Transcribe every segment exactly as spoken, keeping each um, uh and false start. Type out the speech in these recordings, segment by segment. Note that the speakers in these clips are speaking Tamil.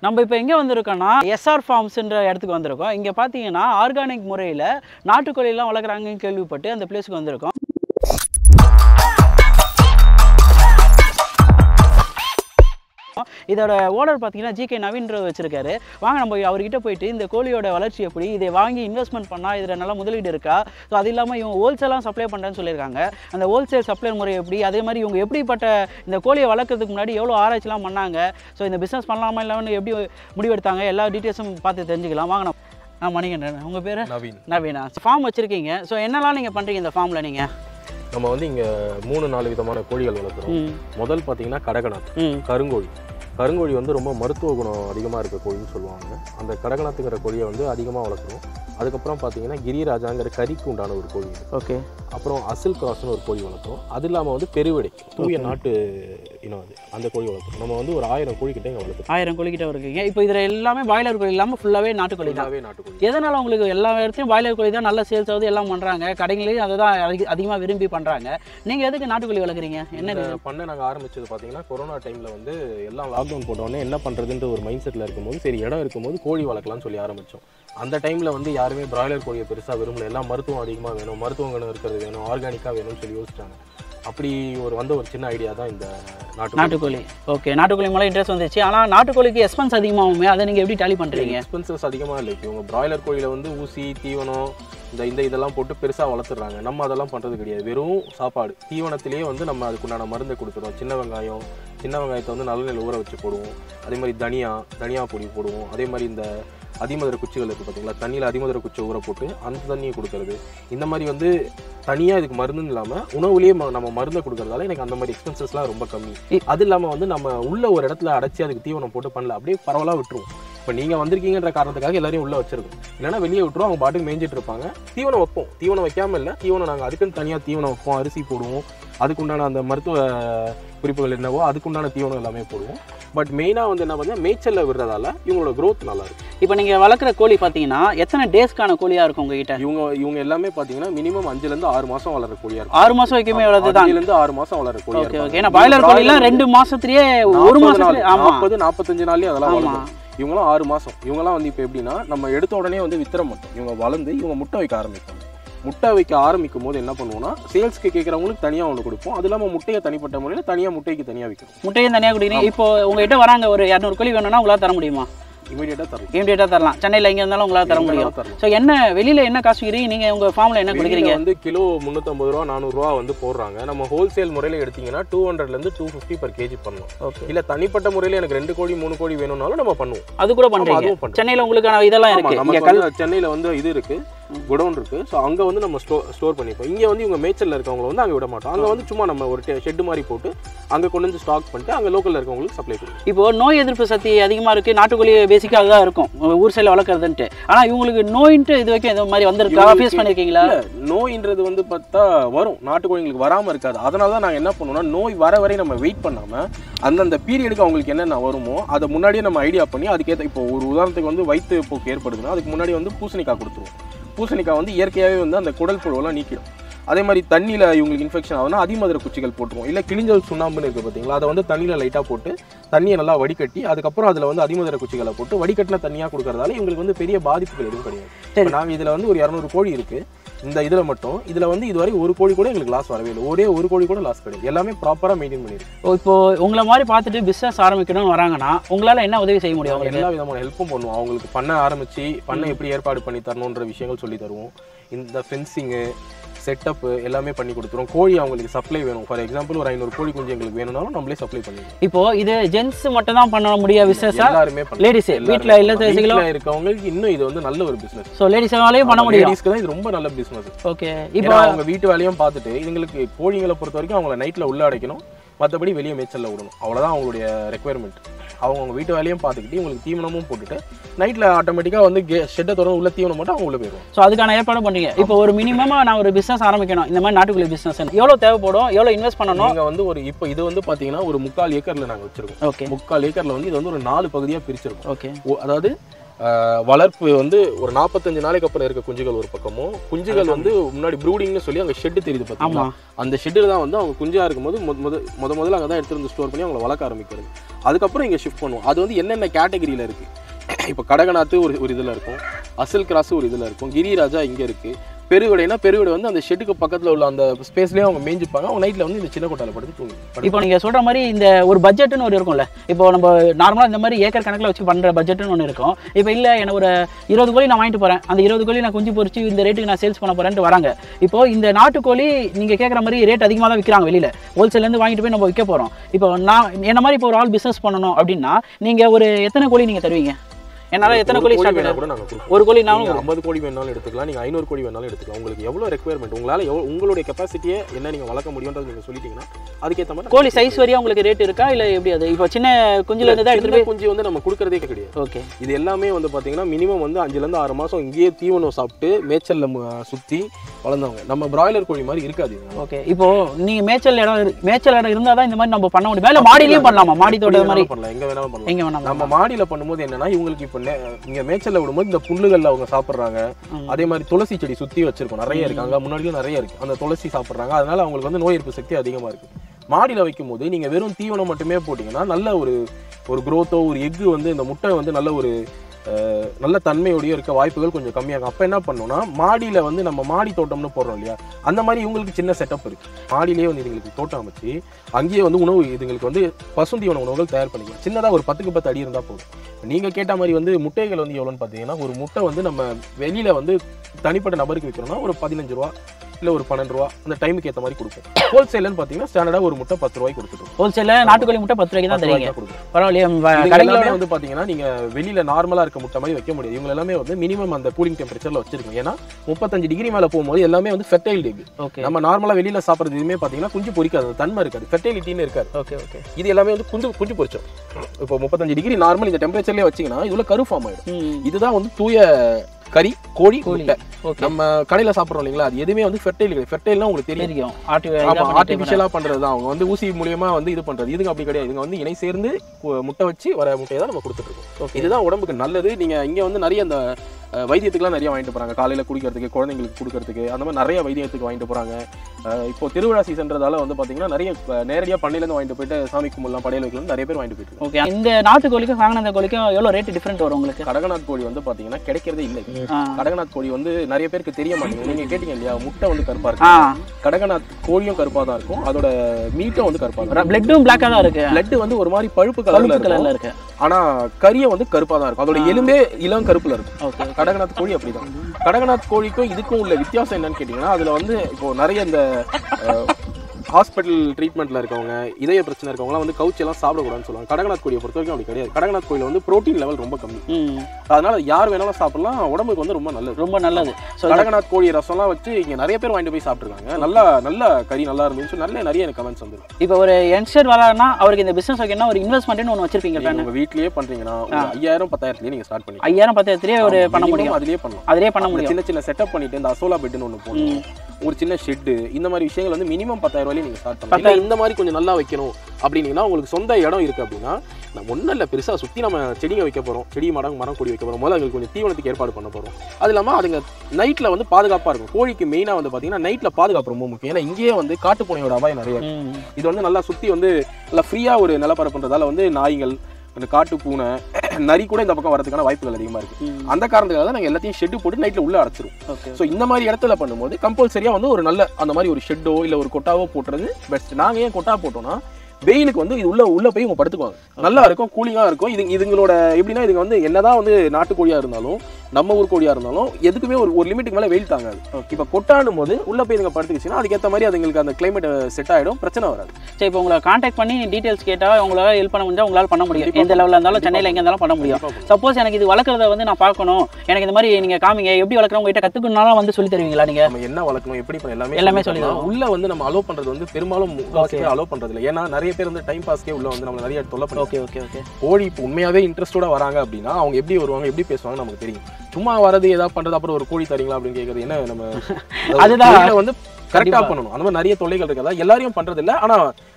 நம்ம இப்போ எங்கே வந்திருக்கோம்னா எஸ்ஆர் ஃபார்ம்ஸ்ன்ற இடத்துக்கு வந்திருக்கோம். இங்கே பார்த்தீங்கன்னா ஆர்கானிக் முறையில் நாட்டுக்கோழிலாம் வளர்க்குறாங்கன்னு கேள்விப்பட்டு அந்த பிளேஸுக்கு வந்திருக்கோம். இதோட ஓனர் பார்த்தீங்கன்னா ஜி கே நவீன்ற வச்சிருக்காரு. வாங்க நம்ம அவர்கிட்ட போயிட்டு இந்த கோழியோட வளர்ச்சி எப்படி, இதை வாங்கி இன்வெஸ்ட்மெண்ட் பண்ணால் இதில் நல்லா முதலீடு இருக்கா, ஸோ அது இல்லாமல் இவங்க ஹோல்சேலாம் சப்ளை பண்ணுறேன்னு சொல்லியிருக்காங்க. அந்த ஹோல்சேல் சப்ளை முறை எப்படி, அதே மாதிரி இவங்க எப்படிப்பட்ட இந்த கோழியை வளர்க்குறதுக்கு முன்னாடி எவ்வளோ ஆராய்ச்சிலாம் பண்ணாங்க, ஸோ இந்த பிஸ்னஸ் பண்ணலாமா இல்லாமல் எப்படி முடிவெடுத்தாங்க, எல்லா டீட்டெயில்ஸும் பார்த்து தெரிஞ்சுக்கலாம். வாங்க. நான் மணிகண்டன். உங்கள் பேர்? நவீன். நவீனா. ஃபார்ம் வச்சுருக்கீங்க. ஸோ என்னெல்லாம் நீங்கள் பண்ணுறீங்க இந்த ஃபார்மில்? நீங்கள் நம்ம வந்து இங்கே மூணு நாலு விதமான கோழிகள் வளர்க்குறோம். முதல் பார்த்தீங்கன்னா கடகநாத், கருங்கோழி. கருங்கோழி வந்து ரொம்ப மருத்துவ குணம் அதிகமாக இருக்க கோழின்னு சொல்லுவாங்க. அந்த கடகநாத்துங்கிற கோழியை வந்து அதிகமாக வளர்க்குறோம். அதுக்கப்புறம் பார்த்தீங்கன்னா கிரிராஜாங்கிற கறிக்கு உண்டான ஒரு கோழி. ஓகே. அப்புறம் அசில் கிராஸ்னு ஒரு கோழி வளர்க்குறோம். அது இல்லாமல் வந்து பெருவடை, தூய நாட்டு இனம், அது அந்த கோழி வளர்க்குறோம். நம்ம வந்து ஒரு ஆயிரம் கோழிக்கிட்ட இங்கே வளர்க்குறோம். ஆயிரம் கோழிக்கிட்ட இருக்கீங்க. இப்போ இதில் எல்லாமே பாய்லர் கோழி இல்லாமல் ஃபுல்லாகவே நாட்டுக்கோழி தான். நாட்டுக்கோழி. எதனால் உங்களுக்கு எல்லா இடத்துலையும் பாய்லர் கோழி தான் நல்ல சேல்ஸ் ஆகுது, எல்லாம் பண்ணுறாங்க, கடைகளையும் அதை தான் அதிகமாக விரும்பி பண்ணுறாங்க. நீங்கள் எதுக்கு நாட்டுக்கோழி வளர்க்குறீங்க? என்ன பண்ண நாங்கள் ஆரம்பிச்சது பார்த்தீங்கன்னா கொரோனா டைமில் வந்து எல்லாம் லாக்டவுன் போட்டோடனே என்ன பண்ணுறதுன்ற ஒரு மைண்ட் செட்டில் இருக்கும்போது சரி இடம் இருக்கும்போது கோழி வளர்க்கலாம்னு சொல்லி ஆரம்பித்தோம். அந்த டைமில் வந்து யாருமே பிராய்லர் கோழியை பெருசாக விரும்பல. எல்லாம் மருத்துவம் அதிகமாக வேணும், மருத்துவம் கணம் இருக்கிறது வேணும், ஆர்கானிக்காக வேணும்னு சொல்லி யோசிச்சாங்க. அப்படி ஒரு வந்த ஒரு சின்ன ஐடியா தான் இந்த நாட்டு நாட்டுக்கோழி. ஓகே. நாட்டுக்கோழி மேலே இன்ட்ரெஸ்ட் வந்துச்சு. ஆனால் நாட்டுக்கோழிக்கு எக்ஸ்பென்ஸ் அதிகமாகுமே, அதை நீங்கள் எப்படி டேலி பண்ணுறீங்க? எக்ஸ்பென்சஸ் அதிகமாக இல்லை. இப்போ இவங்க பிராய்லர் கோழியில் வந்து ஊசி தீவனம் இந்த இந்த இதெல்லாம் போட்டு பெருசாக வளர்த்துறாங்க. நம்ம அதெல்லாம் பண்ணுறது கிடையாது. வெறும் சாப்பாடு தீவனத்திலேயே வந்து நம்ம அதுக்குண்டான மருந்தை கொடுத்துருவோம். சின்ன வெங்காயம் சின்ன வெங்காயத்தை வந்து நல்ல நெல் ஊற வச்சு போடுவோம். அதே மாதிரி தனியா தனியா பொடி போடுவோம். அதே மாதிரி இந்த அதிமதுர குச்சிகள் இருக்குது பார்த்தீங்களா, தண்ணியில் அதிமதுர குச்சி ஊற போட்டு அந்த தண்ணியை கொடுக்கறது. இந்த மாதிரி வந்து தனியாக இதுக்கு மருந்துன்னு இல்லாமல் உணவுலேயே நம்ம மருந்தை கொடுக்கறதால எனக்கு அந்த மாதிரி எக்ஸ்பென்சஸ்லாம் ரொம்ப கம்மி. அது இல்லாமல் வந்து நம்ம உள்ள ஒரு இடத்துல அடைச்சி அதுக்கு தீவனம் போட்டு பண்ணல, அப்படியே பரவலாக விட்டுருவோம். இப்போ நீங்கள் வந்திருக்கீங்கன்ற காரணத்துக்காக எல்லாரையும் உள்ளே வச்சிருக்கோம். இல்லைன்னா வெளியே விட்டுருவோம், அவங்க பாட்டுக்கு மேய்ஞ்சிட்டு இருப்பாங்க. தீவனம் வைப்போம். தீவனம் வைக்காமல் இல்லை, தீவனம் நாங்கள் அதுக்குன்னு தனியாக தீவனம் வைப்போம். அரிசி போடுவோம், அதுக்குண்டான அந்த மருத்துவ குறிப்புகள் என்னவோ அதுக்குண்டான தீவனம் எல்லாமே போடுவோம். பட் மெயினாக வந்து என்ன பார்த்தீங்கன்னா மேய்ச்சலில் விடுறதால இவங்களோட க்ரோத் நல்லா இருக்கும். இப்போ நீங்கள் வளர்க்குற கோழி பார்த்தீங்கன்னா எத்தனை டேஸ்க்கான கோழியாக இருக்கும் உங்ககிட்ட? இவங்க இவங்க எல்லாமே பார்த்தீங்கன்னா மினிமம் அஞ்சுலேருந்து ஆறு மாதம் வளர கோழியாக இருக்கும். ஆறு மாதம் வரைக்குமே வளர்ந்து தான் அஞ்சுலேருந்து ஆறு மாதம் வளர கோழியாக இருக்கும். ஏன்னா பாய்லர் கோழிலாம் ரெண்டு மாதத்துலேயே ஒரு மாதம் நாற்பது நாற்பத்தஞ்சு நாள்லேயே அதெல்லாம் வளரும். இவங்களாம் ஆறு மாதம். இவங்களாம் வந்து இப்போ எப்படின்னா நம்ம எடுத்த உடனே வந்து வித்திர மாட்டோம். இவங்க வளர்ந்து இவங்க முட்டை வைக்க ஆரம்பிப்பாங்க. முட்டை வைக்க ஆரம்பிக்கும் போது என்ன பண்ணுவோம்னா சேல்ஸ்க்கு கேட்குறவங்களுக்கு தனியாக ஒன்று கொடுப்போம். அது இல்லாமல் முட்டையை தனிப்பட்ட முறையில் தனியாக முட்டைக்கு தனியாக விற்கும். முட்டையும் தனியாக கொடுக்குறீங்க. இப்போ உங்கள்கிட்ட வராங்க ஒரு இரநூறு கோழி வேணும்னா உங்களால் தர முடியுமா? இமீடியட்டாக தரலாம். இமீடியட்டாக தரலாம். சென்னையில் எங்கே இருந்தாலும் உங்களால் தர முடியும். ஸோ என்ன வெளியில் என்ன காசு விற்கிறீங்க நீங்கள்? உங்கள் ஃபார்மில் என்ன கொடுக்குறீங்க? வந்து கிலோ முந்நூற்றம்பது ரூபா நானூறுரூவா வந்து போடுறாங்க. நம்ம ஹோல்சேல் முறையில் எடுத்தீங்கன்னா டூ ஹண்ட்ரட்லேருந்து டூ ஃபிஃப்டி பர் கேஜி பண்ணணும். ஓகே. இல்லை தனிப்பட்ட முறையில் எனக்கு ரெண்டு கோழி மூணு கோழி வேணும்னாலும் நம்ம பண்ணுவோம். அது கூட பண்ணுறோம். சென்னையில் உங்களுக்கான இதெல்லாம் இருக்குது. சென்னையில் வந்து இது இருக்குது, குடவுன் இருக்குது. ஸோ அங்கே வந்து நம்ம ஸ்டோ ஸ்டோர் பண்ணிப்போம். இங்கே வந்து இவங்க மேய்ச்சலில் இருக்கவங்களை வந்து அங்கே விட மாட்டோம். அங்கே வந்து சும்மா நம்ம ஒரு ஷெட்டு மாதிரி போட்டு அங்கே கொண்டு வந்து ஸ்டாக் பண்ணிட்டு அங்கே லோக்கலில் இருக்கவங்களுக்கு சப்ளை பண்ணுவோம். இப்போ நோய் எதிர்ப்பு சக்தி அதிகமாக இருக்குது. நாட்டுக்கோழி பேசிக்காக அதுதான் இருக்கும் ஊர் சைடில் வளர்க்குறதுன்ட்டு. ஆனால் இவங்களுக்கு நோயின்ட்டு இது வரைக்கும் இந்த மாதிரி வந்துருக்கா, ஃபேஸ் பண்ணியிருக்கீங்களா? நோயின்றது வந்து பார்த்தா வரும், நாட்டுக்கோழிங்களுக்கு வராமல் இருக்காது. அதனால தான் நாங்கள் என்ன பண்ணுவோம்னா நோய் வர வரை நம்ம வெயிட் பண்ணாமல் அந்தந்த பீரியடுக்கு அவங்களுக்கு என்னென்ன வருமோ அதை முன்னாடியே நம்ம ஐடியா பண்ணி அதுக்கேற்ற இப்போ ஒரு உதாரணத்துக்கு வந்து வயிற்று போக்கு ஏற்படுதுன்னா அதுக்கு முன்னாடி வந்து பூசணிக்காய் கொடுத்துருவோம். பூசணிக்காய் வந்து இயற்கையாகவே வந்து அந்த குடல் புழுவெல்லாம் நீக்கிடும். அதே மாதிரி தண்ணியில் இவங்களுக்கு இன்ஃபெக்ஷன் ஆகுதுன்னா அதிமதுர குச்சிகள் போட்டுருவோம். இல்லை கிளிஞ்சல் சுண்ணாம்புன்னு இருக்குது பார்த்தீங்களா, அதை வந்து தண்ணியில் லைட்டாக போட்டு தண்ணியை நல்லா வடிகட்டி அதுக்கப்புறம் அதில் வந்து அதிமதுர குச்சிகளை போட்டு வடிகட்டின தண்ணியாக கொடுக்கறதால இவங்களுக்கு வந்து பெரிய பாதிப்புகள் எதுவும் கிடையாது. இப்போ நாங்கள் இதில் வந்து ஒரு இரநூறு கோழி இருக்குது. இந்த இதில் மட்டும் இதில் வந்து இதுவரை ஒரு கோழி கூட எங்களுக்கு லாஸ் வரவே இல்லை. ஒரே ஒரு கோழி கூட லாஸ் கிடையாது. எல்லாமே ப்ராப்பராக மெயின்டைன் பண்ணிடுவோம். இப்போ உங்களை மாதிரி பார்த்துட்டு பிஸ்னஸ் ஆரம்பிக்கணும்னு வராங்கன்னா உங்களால் என்ன உதவி செய்ய முடியும்? எல்லா விதமான ஹெல்ப்பும் பண்ணுவோம். அவங்களுக்கு பண்ண ஆரம்பித்து பண்ண எப்படி ஏற்பாடு பண்ணி தரணுன்ற விஷயங்கள் சொல்லி தருவோம். இந்த ஃபென்சிங்கு செட்டப்பு எல்லாமே பண்ணி கொடுத்துருவோம். கோழி அவங்களுக்கு சப்ளை வேணும். ஃபார் எக்ஸாம்பிள் ஒரு ஐநூறு கோழி குஞ்சு எங்களுக்கு வேணும்னாலும் நம்மளே சப்ளை பண்ணிடுவோம். இப்போ இது ஜென்ஸ் மட்டும் தான் பண்ண முடியும் பிசினஸ்? எல்லாருமே லேடிஸ் வீட்டில் இல்ல இருக்கவங்களுக்கு இன்னும் இது வந்து நல்ல ஒரு பிசினஸ். ஸோ லேடிஸாலையும் பண்ண முடியும். லேடிஸ்க்கு தான் இது ரொம்ப நல்ல பிசினஸ். ஓகே. இப்போ அவங்க வீட்டு வேலையும் பார்த்துட்டு இதுங்களுக்கு கோழிங்களை பொறுத்த வரைக்கும் அவங்கள நைட்டில் உள்ள அடைக்கணும், மற்றபடி வெளியே மேய்ச்சலில் விடணும். அவ்வளோதான் அவங்களுடைய ரெக்குயர்மெண்ட். அவங்க அவங்க வீட்டு வேலையும் பார்த்துக்கிட்டு உங்களுக்கு தீவனமும் போட்டுட்டு நைட்டில் ஆட்டோமேட்டிக்காக வந்து ஷெட்டை தொடர்ந்து உள்ள தீவனம் மட்டும் அவங்க உள்ள போயிடும். ஸோ அதுக்கான ஏற்பாடு பண்ணுறீங்க. இப்போ ஒரு மினிமமாக நான் ஒரு பிஸ்னஸ் ஆரம்பிக்கணும், இந்த மாதிரி நாட்டுக்கோழி பிஸ்னஸ் எவ்வளோ தேவைப்படும், எவ்வளோ இன்வெஸ்ட் பண்ணணும்? நீங்கள் வந்து ஒரு இப்போ இது வந்து பார்த்தீங்கன்னா ஒரு முக்கால் ஏக்கரில் நாங்கள் வச்சிருக்கோம். ஓகே. முக்கால் ஏக்கரில் வந்து இது வந்து ஒரு நாலு பகுதியாக பிரிச்சிருக்கோம். ஓகே. அதாவது வளர்ப்பு வந்து ஒரு நாற்பத்தஞ்சு நாளைக்கு அப்புறம் இருக்க குஞ்சுகள் ஒரு பக்கமும், குஞ்சுகள் வந்து முன்னாடி ப்ரூடிங்னு சொல்லி அங்கே ஷெட்டு தெரியுது பார்த்தீங்களா, அந்த ஷெட்டில் தான் வந்து அவங்க குஞ்சாக இருக்கும்போது முத முத முத முதல்ல அங்கே தான் எடுத்துகிட்டு வந்து ஸ்டோர் பண்ணி அவங்களை வளர்க்க ஆரம்பிக்கிறது. அதுக்கப்புறம் இங்கே ஷிஃப்ட் பண்ணுவோம். அது வந்து என்னென்ன கேட்டகரியில் இருக்குது, இப்போ கடகநாத்து ஒரு ஒரு இதில் இருக்கும், அசல் கிராஸு ஒரு இதில் இருக்கும், கிரிராஜா இங்கே இருக்குது, பெருவிடைனா பெருவிடை வந்து அந்த ஷெட்டுக்கு பக்கத்தில் உள்ள அந்த ஸ்பேஸ்லேயே அவங்க மேய்ஞ்சிப்பாங்க. அவங்க நைட்டில் வந்து இந்த சின்ன கொட்டாயில் படுத்து தூங்கி. இப்போ நீங்கள் சொல்கிற மாதிரி இந்த ஒரு பட்ஜெட்டுன்னு ஒரு இருக்கும்ல, இப்போ நம்ம நார்மலாக இந்த மாதிரி ஏக்கர் கணக்கில் வச்சு பண்ணுற பட்ஜெட்டுன்னு ஒன்று இருக்கும். இப்போ இல்லை எனக்கு ஒரு இருபது கோழி நான் வாங்கிட்டு போகிறேன், அந்த இருபது கோழி நான் குஞ்சு பொறிச்சு இந்த ரேட்டுக்கு நான் சேல்ஸ் பண்ண போகிறேன்ட்டு வராங்க. இப்போ இந்த நாட்டுக்கோழி நீங்கள் கேட்குற மாதிரி ரேட் அதிகமாக தான் விற்கிறாங்க வெளியில், ஹோல்சேல்லேருந்து வாங்கிட்டு போய் நம்ம விற்க போகிறோம். இப்போ நான் என்ன மாதிரி இப்போ ஒரு ஆள் பிஸ்னஸ் பண்ணணும் அப்படின்னா நீங்கள் ஒரு எத்தனை கோழி நீங்கள் தருவீங்க? என்னால் எத்தனை கோழி ஸ்டார்ட் பண்ண கூட நாங்கள் ஒரு கோழி நான் ஐம்பது கோழி வேணாலும் எடுத்துக்கலாம், நீங்கள் ஐநூறு கோழி வேணாலும் எடுத்துக்கலாம். உங்களுக்கு எவ்வளோ ரெக்குயர்மெண்ட், உங்களால் எவ்வளோ உங்களுடைய கெப்பாசிட்டியை என்ன நீங்கள் வளர்க்க முடியும்ன்றது நீங்கள் சொல்லிட்டீங்கன்னா அதுக்கேற்ற மாதிரி கோழி சைஸ் வரையும் உங்களுக்கு ரேட் இருக்கா இல்லை எப்படி? அது இப்போ சின்ன குஞ்சுலேருந்து தான் எடுத்துகிட்டு குஞ்சு வந்து நம்ம கொடுக்குறதே கிடையாது. ஓகே, இது எல்லாமே வந்து பார்த்தீங்கன்னா மினிமம் வந்து அஞ்சுலேருந்து ஆறு மாதம் இங்கேயே தீவனம் சாப்பிட்டு மேய்ச்சலில் சுற்றி வளர்ந்தவங்க. நம்ம பிராய்லர் கோழி மாதிரி இருக்காது. ஓகே, இப்போ நீங்கள் மேய்ச்சல் இடம் மேய்ச்சல் இடம் இருந்தால் தான் இந்த மாதிரி நம்ம பண்ண முடியும். இல்லை மாடியிலையும் பண்ணலாமா? மாடி தோட்ட மாதிரி பண்ணலாம், எங்கே வேணாலும் பண்ணலாம். எங்கே வேணாலும் நம்ம மாடியில் பண்ணும்போது என்னன்னா இவங்களுக்கு இப்போ இங்கே மேய்ச்சலில் விடும்போது இந்த புல்லுகளில் அவங்க சாப்பிட்றாங்க. அதே மாதிரி துளசி செடி சுற்றி வச்சிருக்கோம், நிறைய இருக்காங்க, முன்னாடியும் நிறைய இருக்கு, அந்த துளசி சாப்பிட்றாங்க. அதனால அவங்களுக்கு வந்து நோய் எதிர்ப்பு சக்தி அதிகமாக இருக்கு. மாடியில் வைக்கும் போது நீங்கள் வெறும் தீவனம் மட்டுமே போட்டிங்கன்னா நல்ல ஒரு ஒரு குரோத்தோ ஒரு எக்கு வந்து இந்த முட்டை வந்து நல்ல ஒரு நல்ல தன்மையோடய இருக்க வாய்ப்புகள் கொஞ்சம் கம்மியாகும். அப்போ என்ன பண்ணணும்னா மாடியில் வந்து நம்ம மாடி தோட்டம்னு போடுறோம் இல்லையா, அந்த மாதிரி இவங்களுக்கு சின்ன செட்டப் இருக்குது. மாடியிலேயே வந்து இதுங்களுக்கு தோட்டம் அமைச்சு அங்கேயே வந்து உணவு இதுங்களுக்கு வந்து பசுந்தீவன உணவுகள் தயார் பண்ணிக்கலாம். சின்னதாக ஒரு பத்துக்கு பத்து அடி இருந்தால் போதும். நீங்கள் கேட்ட மாதிரி வந்து முட்டைகள் வந்து எவ்வளோன்னு பார்த்தீங்கன்னா, ஒரு முட்டை வந்து நம்ம வெளியில் வந்து தனிப்பட்ட நபருக்கு விற்கிறோம்னா ஒரு பதினஞ்சு ரூபா இல்லை ஒரு பன்னெண்டு ரூபா அந்த டைமுக்கு ஏற்ற மாதிரி கொடுப்போம். ஹோல்சேல்னு பார்த்தீங்கன்னா ஸ்டாண்டர்டாக ஒரு முட்டை பத்து ரூபாய்க்கு கொடுத்துருவோம். ஹோல்சேலில் நாட்டுக்கோழி முட்டை பத்து ரூபாய்க்கு தான் தருவீங்க. பரவாயில்லையே. எல்லாமே வந்து பார்த்தீங்கன்னா நீங்கள் வெளியில் நார்மலாக இருக்க முட்டை மாதிரி வைக்க முடியாது. இவங்க எல்லாமே வந்து மினிமம் அந்த கூலிங் டெம்பரேச்சரில் வச்சிருக்கோம். ஏன்னா முப்பத்தஞ்சு டிகிரி மேலே போகும்போது எல்லாமே வந்து ஃபெர்டைல் எக். ஓகே, நம்ம நார்மலாக வெளியில் சாப்பிட்றது எதுவுமே பார்த்தீங்கன்னா குஞ்சு பொறிக்காது, தன்மை இருக்காது, ஃபெர்டைலிட்டின்னு இருக்காது. ஓகே ஓகே, இது எல்லாமே வந்து குஞ்சு குஞ்சு பொறிச்சோம். இப்போ முப்பத்தஞ்சு டிகிரி நார்மல் இந்த டெம்பரேச்சர்லேயே வச்சிங்கன்னா இதுல கரு ஃபார்ம் ஆயிடும். இதுதான் வந்து தூய கறி கோழி முட்டை. நம்ம கடையில் சாப்பிட்றோம் இல்லைங்களா, அது எதுவுமே வந்து ஃபெர்டைல் கிடையாது. ஃபெர்டைல்னா உங்களுக்கு தெரியும், ஆர்டிஃபிஷியலாக பண்ணுறது தான். அவங்க வந்து ஊசி மூலியமா வந்து இது பண்ணுறது. இதுங்க அப்படி கிடையாது. இதுங்க வந்து இணை சேர்ந்து முட்டை வச்சு வர முட்டையை தான் நம்ம கொடுத்துட்ருக்கோம். இதுதான் உடம்புக்கு நல்லது. நீங்கள் இங்கே வந்து நிறைய அந்த வைத்தியத்துக்குலாம் நிறைய வாங்கிட்டு போகிறாங்க, காலையில் குடிக்கிறதுக்கு, குழந்தைங்களுக்கு கொடுக்கறதுக்கு, அந்த மாதிரி நிறைய வைத்தியத்துக்கு வாங்கிட்டு போகிறாங்க. இப்போ திருவிழா சீசன்றதால வந்து பார்த்தீங்கன்னா நிறைய நேரடியாக பண்ணையிலேருந்து வாங்கிட்டு போயிட்டு சாமி கும்பிடலாம், படையல் வைக்கலாம், நிறைய பேர் வாங்கிட்டு போயிட்டு. ஓகே, இந்த நாட்டு கோழிக்கும் காங்கநாத் கோழிக்கும் எவ்வளோ ரேட் டிஃப்ரெண்ட் வரும் உங்களுக்கு? கடகநாத் கோழி வந்து பார்த்தீங்கன்னா கிடைக்கிறதே இல்லை. கடகநாத் கோழி வந்து நிறைய பேருக்கு தெரிய மாட்டேங்குது. நீங்கள் கேட்டீங்க இல்லையா, முட்டை வந்து கருப்பாக இருக்கும். கடகநாத் கோழியும் கருப்பாக தான் இருக்கும், அதோட மீட்டும் வந்து கருப்பாக இருக்கும். பிளட்டும் பிளாக்காக தான் இருக்கு. பிளட் வந்து ஒரு மாதிரி பழுப்பு கலர்ல இருக்கு, ஆனால் கறியை வந்து கருப்பாக தான் இருக்கும். அதோட எலும்பே இளம் கருப்புல இருக்கும். கடகநாத் கோழி அப்படிதான். கடகநாத் கோழிக்கும் இதுக்கும் உள்ள வித்தியாசம் என்னன்னு கேட்டீங்கன்னா, அதுல வந்து இப்போ நிறைய இந்த ஹாஸ்பிட்டல் ட்ரீட்மெண்ட்ல இருக்கவங்க, இதய பிரச்சனை இருக்கவங்கலாம் வந்து கவுச்சி எல்லாம் சாப்பிடக்கூடாதுன்னு சொல்லுவாங்க. கடகநாத் கோழியை பொறுத்த வரைக்கும் அப்படி கிடையாது. கடகநாத் கோழியில் வந்து ப்ரோட்டீன் லெவல் ரொம்ப கம்மி. அதனால யார் வேணாலும் சாப்பிடலாம், உடம்புக்கு வந்து ரொம்ப நல்லது, ரொம்ப நல்லது. கடகநாத் கோழி ரசம்லாம் வச்சு இங்கே நிறைய பேர் வாங்கிட்டு போய் சாப்பிட்டுருக்காங்க. நல்லா நல்ல கறி நல்லா இருந்துச்சு, நல்ல நிறைய எனக்கு கமெண்ட்ஸ் வந்துடும். இப்போ ஒரு யங்ஸ்டர் வரானா அவருக்கு இந்த பிசினஸ் வைக்கணும்னா ஒரு இன்வெஸ்ட்மெண்ட்னு ஒன்று வச்சிருப்பீங்க. உங்க வீட்லயே பண்றீங்கன்னா ஐயாயிரம் பத்தாயிரத்துலேயே நீங்க ஸ்டார்ட் பண்ணி ஐயாயிரம் பத்தாயிரத்துலேயே ஒரு பண்ண முடியும். அதுலேயே பண்ணலாம், அதுலேயே பண்ண முடியும். சின்ன சின்ன செட்டப் பண்ணிட்டு இந்த அசோலா பெட்னு ஒன்று போடணும், ஒரு சின்ன ஷெட்டு, இந்த மாதிரி விஷயங்கள் வந்து மினிமம் பத்தாயிரம் ரூபாயிலே நீங்க ஸ்டார்ட் பண்ணலாம். இந்த மாதிரி கொஞ்சம் நல்லா வைக்கணும் அப்படின்னீங்கன்னா உங்களுக்கு சொந்த இடம் இருக்கு அப்படின்னா ஒன்றும் இல்லை, பெருசாக சுற்றி நம்ம செடிங்க வைக்க போகிறோம், செடி மரம் மரம் கொடி வைக்க போகிறோம். முதல்ல அதுங்களுக்கு கொஞ்சம் தீவனத்துக்கு ஏற்பாடு பண்ண போகிறோம். அது இல்லாமல் அதுங்க நைட்டில் வந்து பாதுகாப்பாக இருக்கும். கோழிக்கு மெயினாக வந்து பார்த்தீங்கன்னா நைட்டில் பாதுகாப்பு ரொம்ப முக்கியம். ஏன்னா இங்கேயே வந்து காட்டுப்பூனையோட அபாயம் நிறைய. இது வந்து நல்லா சுற்றி வந்து நல்லா ஃப்ரீயாக ஒரு நிலப்பரப்புன்றதால வந்து நாய்கள், அந்த காட்டு பூனை, நரி கூட இந்த பக்கம் வரதுக்கான வாய்ப்புகள் அதிகமாக இருக்கு. அந்த காரணத்துக்காக தான் நாங்கள் எல்லாத்தையும் ஷெட்டு போட்டு நைட்டில் உள்ள அடைச்சிரும். ஸோ இந்த மாதிரி இடத்துல பண்ணும்போது கம்பல்சரியாக வந்து ஒரு நல்ல அந்த மாதிரி ஒரு ஷெட்டோ இல்லை ஒரு கொட்டாவோ போட்டுறது பெஸ்ட். நாங்கள் ஏன் கொட்டா போட்டோம்னா வெயிலுக்கு வந்து இது உள்ள உள்ள போய் இவங்க படுத்துக்குவாங்க, நல்லா இருக்கும், கூலிங்காக இருக்கும். இது இதுங்களோட எப்படின்னா இதுங்க வந்து என்னதான் வந்து நாட்டுக்கோழியாக இருந்தாலும் நம்ம ஊர் கோழியாக இருந்தாலும் எதுக்குமே ஒரு ஒரு லிமிட்டுக்கு மேலே வெயில் தாங்காது. இப்போ கொட்டாடும் போது உள்ள போய் இதுங்க படுத்துக்கிச்சுன்னா அதுக்கேற்ற மாதிரி அதுங்களுக்கு அந்த கிளைமேட் செட் ஆகிடும், பிரச்சனை வராது. சரி, இப்போ உங்களை கான்டாக்ட் பண்ணி டீட்டெயில்ஸ் கேட்டால் உங்களால் ஹெல்ப் பண்ண முடிஞ்சால் உங்களால் பண்ண முடியும். எந்த லெவலில் இருந்தாலும் சென்னையில் எங்கே இருந்தாலும் பண்ண முடியும். சப்போஸ் எனக்கு இது வளர்க்குறத வந்து நான் பார்க்கணும், எனக்கு இந்த மாதிரி நீங்கள் காமிங்க, எப்படி வளர்க்குறோம் உங்ககிட்ட கற்றுக்கணும்னாலும் வந்து சொல்லி தருவீங்களா? நீங்கள் நம்ம என்ன வளர்க்கணும், எப்படி பண்ண எல்லாமே எல்லாமே சொல்லி தான். உள்ள வந்து நம்ம அலோவ் பண்ணுறது வந்து பெரும்பாலும் அலோவ் பண்ணுறது இல்லை. ஏன்னா நிறைய பேர் வந்து டைம் பாஸ்க்கே உள்ள வந்து நம்ம நிறைய தொல்லை பண்ணி. ஓகே ஓகே ஓகே கோழி இப்போ உண்மையாகவே இன்ட்ரெஸ்டோட வராங்க அப்படின்னா அவங்க எப்படி வருவாங்க, எப்படி பேசுவாங்க நமக்கு தெரியும். சும்மா வரது ஏதாவது பண்ணுறது, அப்புறம் ஒரு கோழி தரீங்களா அப்படின்னு கேட்குறது என்ன, நம்ம அதுதான் வந்து கரெக்டாக பண்ணணும். அந்த மாதிரி நிறைய தொல்லைகள் இருக்கா, எல்லாரையும் பண்ணுறது இல்லை. ஆனால்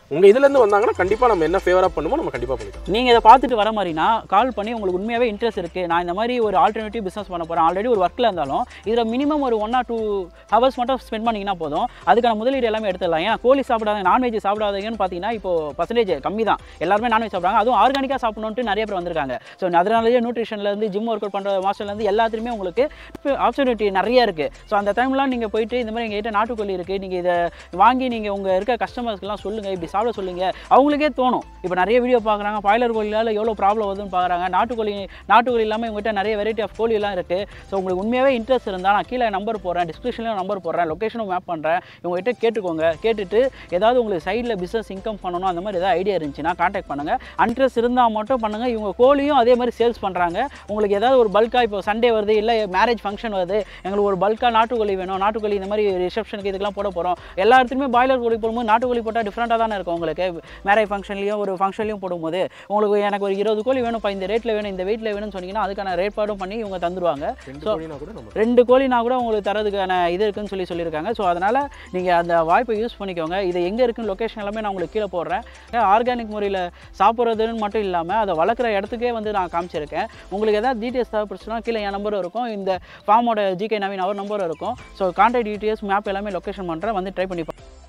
உங்கள் இதுலேருந்து வந்தாங்கன்னா கண்டிப்பாக நம்ம என்ன ஃபேவராக பண்ணுமோ நம்ம கண்டிப்பாக பண்ணிக்கலாம். நீங்கள் இதை பார்த்துட்டு வர மாதிரினா கால் பண்ணி உங்களுக்கு உண்மையாகவே இன்ட்ரெஸ்ட் இருக்குது, நான் இந்த மாதிரி ஒரு ஆல்டர்னேட்டிவ் பிஸ்னஸ் பண்ண போகிறேன், ஆல்ரெடி ஒரு ஒர்க்கில் இருந்தாலும் இதில் மினிமம் ஒரு ஒன் ஆர் டூ ஹவர்ஸ் மட்டும் ஸ்பெண்ட் பண்ணிங்கன்னா போதும், அதுக்கான முதலீடு எல்லாமே எடுத்துடலாம். ஏன்னா கோழி சாப்பிடாத நான்வெஜ் சாப்பிடாதீங்கன்னு பார்த்தீங்கன்னா இப்போ பர்சன்டேஜ் கம்மி தான், எல்லாருமே நான்வெஜ் சாப்பிட்றாங்க, அதுவும் ஆர்கானிக்காக சாப்பிடணுன்ட்டு நிறைய பேர் வந்திருக்காங்க. ஸோ அதனாலேயே நியூட்ரிஷன்லேருந்து ஜிம் ஒர்க் அவுட் பண்ணுற மாஸ்டர்லேருந்து எல்லாத்துலேயுமே உங்களுக்கு ஆப்பர்ச்சுனிட்டி நிறைய இருக்குது. ஸோ அந்த டைம்லாம் நீங்கள் போயிட்டு இந்த மாதிரி எங்கள்கிட்ட நாட்டுக்கோழி இருக்குது, நீங்கள் இதை வாங்கி நீங்கள் உங்கள் இருக்க கஸ்டமர்ஸ்க்குலாம் சொல்லுங்கள், இப்படி சாப்பிட சொல்லுங்கள், அவங்களுக்கே தோணும். இப்போ நிறைய வீடியோ பார்க்குறாங்க, பாய்லர் கோழியால் எவ்வளோ ப்ராப்ளம் வருதுன்னு பார்க்குறாங்க, நாட்டுக்கோழி நாட்டுக்கோழி இல்லாமல் இவங்ககிட்ட நிறைய வெரைட்டி ஆஃப் கோழிலாம் இருக்குது. ஸோ உங்களுக்கு உண்மையாகவே இன்ட்ரெஸ்ட் இருந்தால் நான் கீழே நம்பர் போடுறேன், டிஸ்கிரிப்ஷன்லேயும் நம்பர் போடுறேன், லொக்கேஷனும் மேப் பண்ணுறேன், இவங்ககிட்ட கேட்டுக்கோங்க. கேட்டுட்டு ஏதாவது உங்களுக்கு சைடில் பிஸ்னஸ் இன்கம் பண்ணணும் அந்த மாதிரி ஏதாவது ஐடியா இருந்துச்சுன்னா கான்டாக்ட் பண்ணுங்கள். இன்ட்ரெஸ்ட் இருந்தால் மட்டும் பண்ணுங்கள். இவங்க கோழியும் அதே மாதிரி சேல்ஸ் பண்ணுறாங்க. உங்களுக்கு ஏதாவது ஒரு பல்காக இப்போ சண்டே வருது, இல்லை மேரேஜ் ஃபங்க்ஷன் வருது, எங்களுக்கு ஒரு பல்காக நாட்டுக்கோழி வேணும், நாட்டுக்கோழி இந்த மாதிரி ரிசப்ஷனுக்கு இதுக்கெல்லாம் போட போகிறோம், எல்லா இடத்துலையுமே பாய்லர் கோழி போடும்போது நாட்டுக்கோழி போட்டால் டிஃப்ரெண்ட்டாக தானே இருக்கும். உங்களுக்கு மேரேஜ் ஃபங்க்ஷன்லையும் ஒரு ஃபங்க்ஷன்லையும் போடும்போது உங்களுக்கு எனக்கு ஒரு இருபது கோழி வேணும், இப்போ இந்த ரேட்டில் வேணும், இந்த வெயிட்டில் வேணும்னு சொன்னீங்கன்னா அதுக்கான ரேட் பாடும் பண்ணி இவங்க தந்துடுவாங்க. ஸோ ரெண்டு கோழினா கூட உங்களுக்கு தரதுக்கான இது இருக்குன்னு சொல்லி சொல்லியிருக்காங்க. ஸோ அதனால் நீங்கள் அந்த வாய்ப்பை யூஸ் பண்ணிக்கோங்க. இது எங்கே இருக்குன்னு லொக்கேஷன் எல்லாமே நான் உங்களுக்கு கீழே போடுறேன். ஆர்கானிக் முறையில் சாப்பிட்றதுன்னு மட்டும் இல்லாமல் அதை வளர்க்குற இடத்துக்கே வந்து நான் காமிச்சிருக்கேன். உங்களுக்கு ஏதாவது டீட்டெயில்ஸ் தேவைப்படுச்சுன்னா கீழே என் நம்பரும் இருக்கும், இந்த ஃபார்மோட ஜிகே நவீன் அவர் நம்பரும் இருக்கும். ஸோ கான்டாக்ட் டீட்டெயில்ஸ் மேப் எல்லாமே லொக்கேஷன் பண்ணுறேன், வந்து ட்ரை பண்ணி